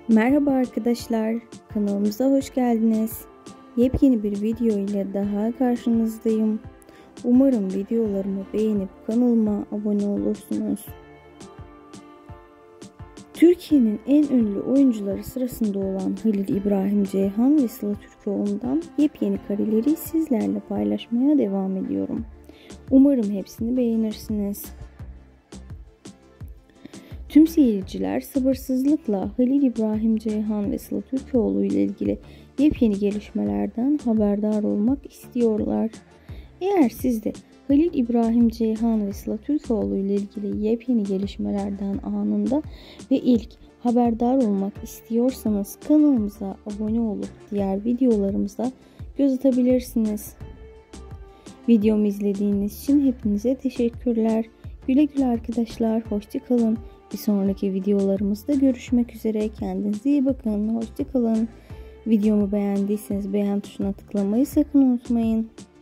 Merhaba arkadaşlar, kanalımıza hoş geldiniz. Yepyeni bir video ile daha karşınızdayım. Umarım videolarımı beğenip kanalıma abone olursunuz. Türkiye'nin en ünlü oyuncuları sırasında olan Halil İbrahim Ceyhan ve Sıla Türkoğlu'ndan yepyeni kareleri sizlerle paylaşmaya devam ediyorum. Umarım hepsini beğenirsiniz. Tüm seyirciler sabırsızlıkla Halil İbrahim Ceyhan ve Sıla Türkoğlu ile ilgili yepyeni gelişmelerden haberdar olmak istiyorlar. Eğer siz de Halil İbrahim Ceyhan ve Sıla Türkoğlu ile ilgili yepyeni gelişmelerden anında ve ilk haberdar olmak istiyorsanız kanalımıza abone olup diğer videolarımıza göz atabilirsiniz. Videomu izlediğiniz için hepinize teşekkürler. Güle güle arkadaşlar, hoşça kalın. Bir sonraki videolarımızda görüşmek üzere. Kendinize iyi bakın. Hoşça kalın. Videomu beğendiyseniz beğen tuşuna tıklamayı sakın unutmayın.